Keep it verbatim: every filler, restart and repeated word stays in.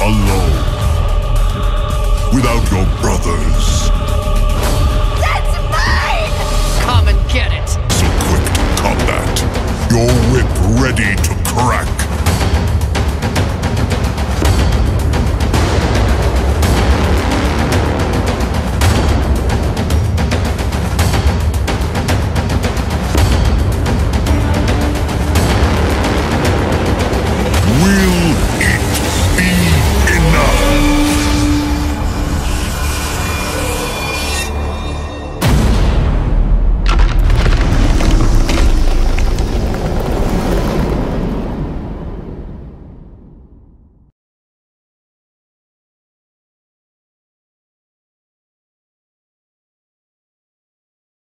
alone. Without your brothers. That's mine! Come and get it! So quick to combat. Your whip ready to crack.